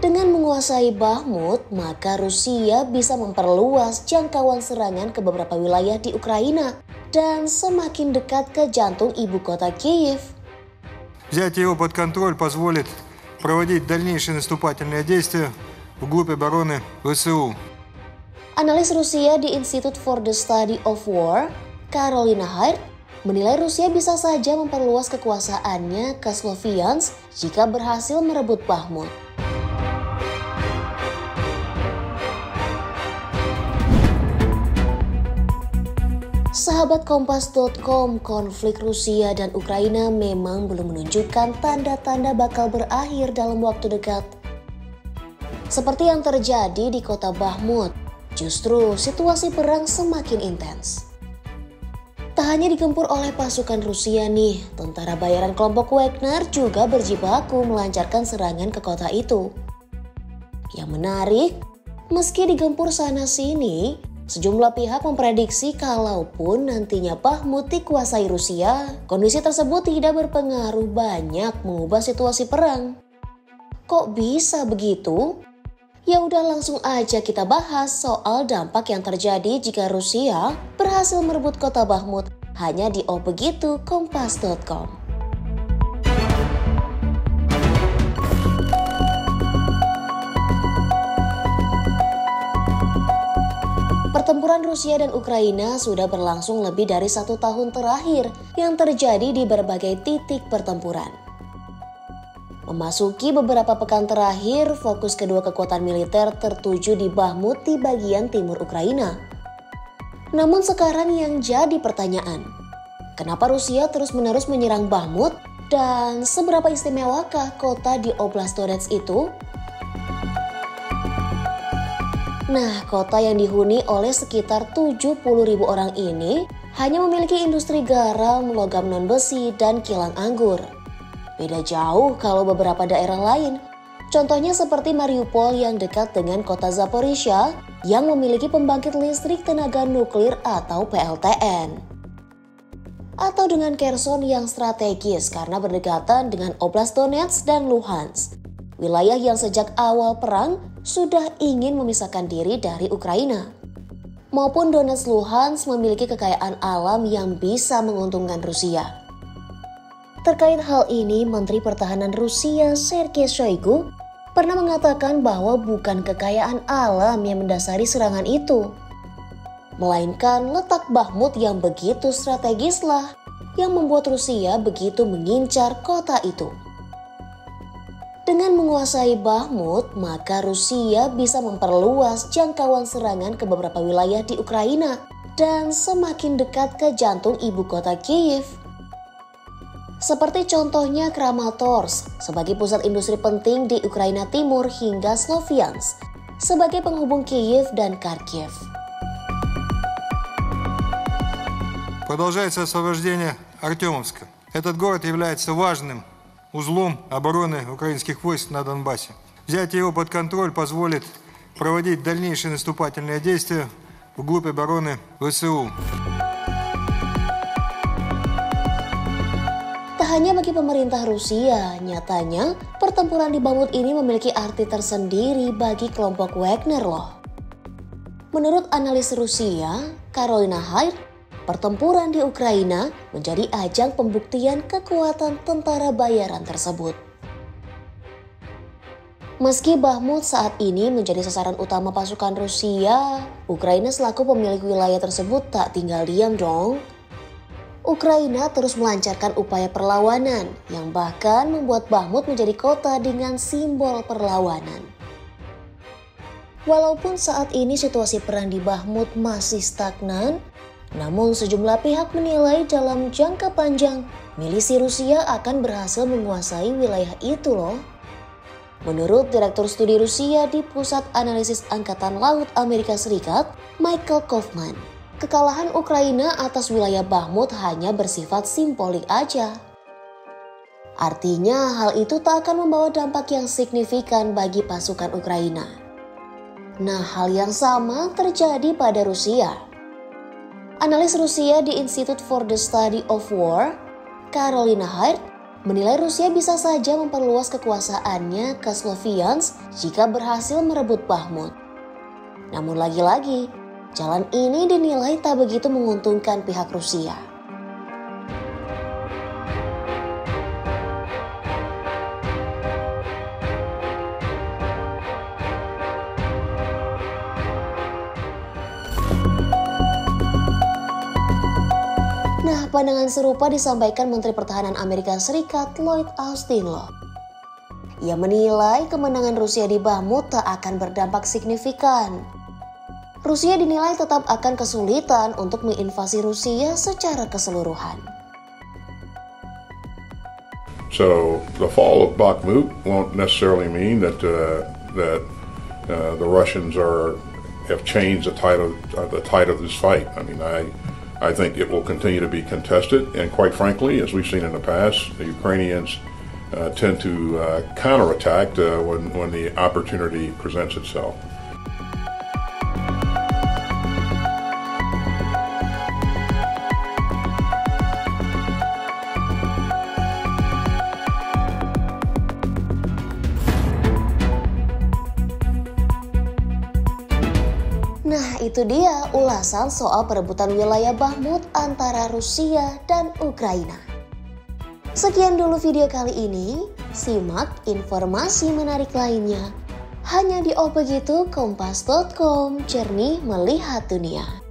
Dengan menguasai Bakhmut, maka Rusia bisa memperluas jangkauan serangan ke beberapa wilayah di Ukraina dan semakin dekat ke jantung ibu kota Kyiv. Взять его под контроль позволит проводить дальнейшие наступательные действия вглубь обороны ВСУ. Analis Rusia di Institute for the Study of War, Carolina Hart, menilai Rusia bisa saja memperluas kekuasaannya ke Sloviansk jika berhasil merebut Bakhmut. Sahabat Kompas.com, konflik Rusia dan Ukraina memang belum menunjukkan tanda-tanda bakal berakhir dalam waktu dekat. Seperti yang terjadi di kota Bakhmut, justru situasi perang semakin intens. Tak hanya digempur oleh pasukan Rusia nih, tentara bayaran kelompok Wagner juga berjibaku melancarkan serangan ke kota itu. Yang menarik, meski digempur sana-sini, sejumlah pihak memprediksi kalaupun nantinya Bakhmut dikuasai Rusia, kondisi tersebut tidak berpengaruh banyak mengubah situasi perang. Kok bisa begitu? Ya udah langsung aja kita bahas soal dampak yang terjadi jika Rusia berhasil merebut kota Bakhmut hanya di Oh Begitu Kompas.com. Pertempuran Rusia dan Ukraina sudah berlangsung lebih dari 1 tahun terakhir yang terjadi di berbagai titik pertempuran. Memasuki beberapa pekan terakhir, fokus kedua kekuatan militer tertuju di Bakhmut di bagian timur Ukraina. Namun sekarang yang jadi pertanyaan, kenapa Rusia terus-menerus menyerang Bakhmut dan seberapa istimewakah kota di Oblast Donetsk itu? Nah, kota yang dihuni oleh sekitar 70.000 orang ini hanya memiliki industri garam, logam non-besi, dan kilang anggur. Beda jauh kalau beberapa daerah lain. Contohnya seperti Mariupol yang dekat dengan kota Zaporizhia yang memiliki pembangkit listrik tenaga nuklir atau PLTN. Atau dengan Kherson yang strategis karena berdekatan dengan Oblast Donetsk dan Luhansk. Wilayah yang sejak awal perang sudah ingin memisahkan diri dari Ukraina. Maupun Donetsk Luhansk memiliki kekayaan alam yang bisa menguntungkan Rusia. Terkait hal ini, Menteri Pertahanan Rusia Sergei Shoigu pernah mengatakan bahwa bukan kekayaan alam yang mendasari serangan itu, melainkan letak Bakhmut yang begitu strategislah yang membuat Rusia begitu mengincar kota itu. Dengan menguasai Bakhmut, maka Rusia bisa memperluas jangkauan serangan ke beberapa wilayah di Ukraina dan semakin dekat ke jantung ibu kota Kyiv. Seperti contohnya Kramatorsk sebagai pusat industri penting di Ukraina Timur hingga Sloviansk sebagai penghubung Kyiv dan Kharkiv. Продолжается освобождение Артемовска. Этот город является важным узлом обороны украинских войск на Донбассе. Взять его под контроль позволит проводить дальнейшие наступательные действия вглубь обороны ВСУ. Tak hanya bagi pemerintah Rusia, nyatanya pertempuran di Bakhmut ini memiliki arti tersendiri bagi kelompok Wagner loh. Menurut analis Rusia, Carolina Hart, pertempuran di Ukraina menjadi ajang pembuktian kekuatan tentara bayaran tersebut. Meski Bakhmut saat ini menjadi sasaran utama pasukan Rusia, Ukraina selaku pemilik wilayah tersebut tak tinggal diam dong. Ukraina terus melancarkan upaya perlawanan yang bahkan membuat Bakhmut menjadi kota dengan simbol perlawanan. Walaupun saat ini situasi perang di Bakhmut masih stagnan, namun sejumlah pihak menilai dalam jangka panjang, milisi Rusia akan berhasil menguasai wilayah itu loh. Menurut Direktur Studi Rusia di Pusat Analisis Angkatan Laut Amerika Serikat, Michael Kaufman, kekalahan Ukraina atas wilayah Bakhmut hanya bersifat simbolik aja. Artinya hal itu tak akan membawa dampak yang signifikan bagi pasukan Ukraina. Nah, hal yang sama terjadi pada Rusia. Analis Rusia di Institute for the Study of War, Carolina Hart, menilai Rusia bisa saja memperluas kekuasaannya ke Sloviansk jika berhasil merebut Bakhmut. Namun lagi-lagi, jalan ini dinilai tak begitu menguntungkan pihak Rusia. Nah, pandangan serupa disampaikan Menteri Pertahanan Amerika Serikat Lloyd Austin loh. Ia menilai kemenangan Rusia di Bakhmut tak akan berdampak signifikan. Rusia dinilai tetap akan kesulitan untuk menginvasi Rusia secara keseluruhan. So the fall of Bakhmut won't necessarily mean that the Russians have changed the tide of this fight. I mean, I think it will continue to be contested, and quite frankly, as we've seen in the past, the Ukrainians tend to counterattack when the opportunity presents itself. Nah, itu dia ulasan soal perebutan wilayah Bakhmut antara Rusia dan Ukraina. Sekian dulu video kali ini. Simak informasi menarik lainnya hanya di Oh Begitu Kompas.com, jernih melihat dunia.